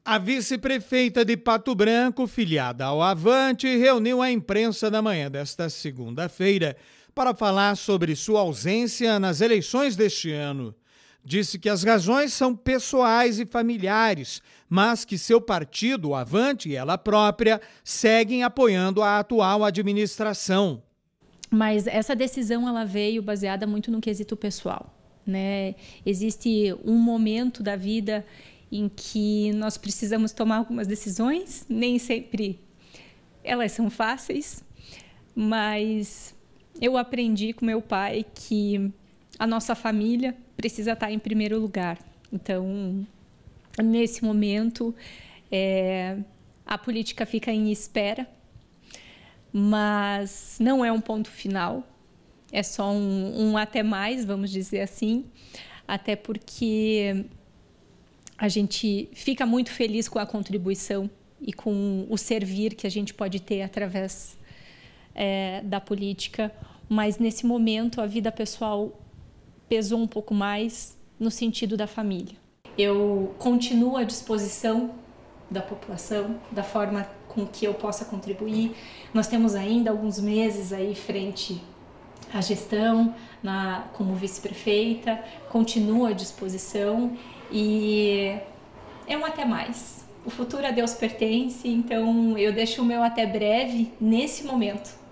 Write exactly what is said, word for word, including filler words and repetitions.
A vice-prefeita de Pato Branco, filiada ao Avante, reuniu a imprensa na manhã desta segunda-feira para falar sobre sua ausência nas eleições deste ano. Disse que as razões são pessoais e familiares, mas que seu partido, o Avante, e ela própria, seguem apoiando a atual administração. Mas essa decisão ela veio baseada muito no quesito pessoal, né? Existe um momento da vida em que nós precisamos tomar algumas decisões, nem sempre elas são fáceis, mas eu aprendi com meu pai que a nossa família precisa estar em primeiro lugar. Então, nesse momento, é, a política fica em espera, mas não é um ponto final, é só um, um até mais, vamos dizer assim, até porque a gente fica muito feliz com a contribuição e com o servir que a gente pode ter através é, da política, mas nesse momento a vida pessoal pesou um pouco mais no sentido da família. Eu continuo à disposição da população, da forma com que eu possa contribuir. Nós temos ainda alguns meses aí frente à gestão, na, como vice-prefeita, continuo à disposição e é um até mais. O futuro a Deus pertence, então eu deixo o meu até breve nesse momento.